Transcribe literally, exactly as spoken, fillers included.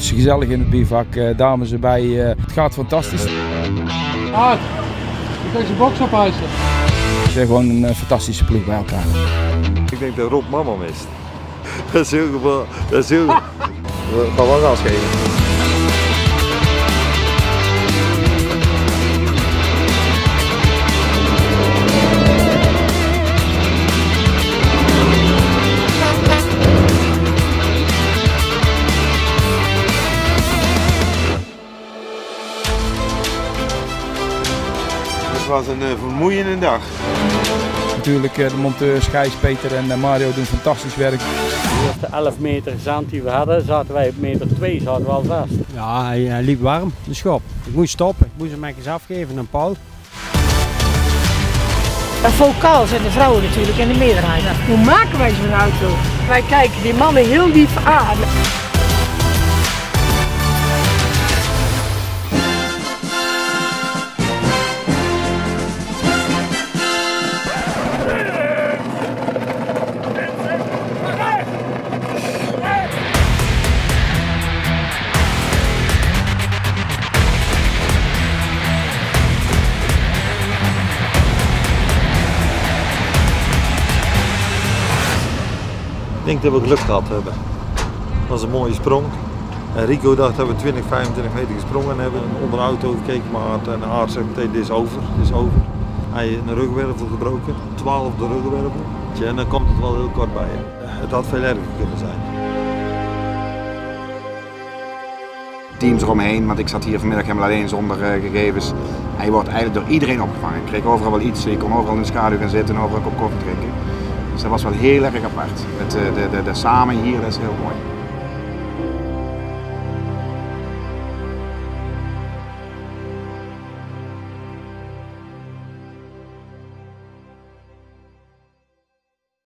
is gezellig in het bivak, uh, dames erbij. Uh, het gaat fantastisch. Ah, je kunt je box ophuizen. We zijn gewoon een uh, fantastische ploeg bij elkaar. Ik denk dat Rob mama mist. Dat is heel geval. Dat is heel. We gaan wel gas geven. Het was een uh, vermoeiende dag. Natuurlijk uh, de monteurs Gijs, Peter en uh, Mario doen fantastisch werk. Op de elf meter zand die we hadden, zaten wij op meter twee, zaten we al vast. Ja, hij, hij liep warm, de schop. Ik moest stoppen, ik moest hem eens afgeven aan Paul. Vocaal zijn de vrouwen natuurlijk in de meerderheid. Hoe maken wij zo'n auto? Wij kijken die mannen heel lief aan. Ik denk dat we geluk gehad hebben. Dat was een mooie sprong. En Rico dacht dat we twintig, vijfentwintig meter gesprongen hebben. Onder de auto gekeken, maar en de arts zegt meteen: dit is over, dit is over. Hij heeft een ruggenwervel gebroken, twaalfde ruggenwervel. En dan komt het wel heel kort bij je. Het had veel erger kunnen zijn. Teams eromheen, want ik zat hier vanmiddag helemaal alleen zonder uh, gegevens. Hij wordt eigenlijk door iedereen opgevangen. Ik kreeg overal wel iets, je kon overal in de schaduw gaan zitten en overal een kop koffie drinken. Dus dat was wel heel erg apart. Het, de, de, de samen hier, dat is heel mooi.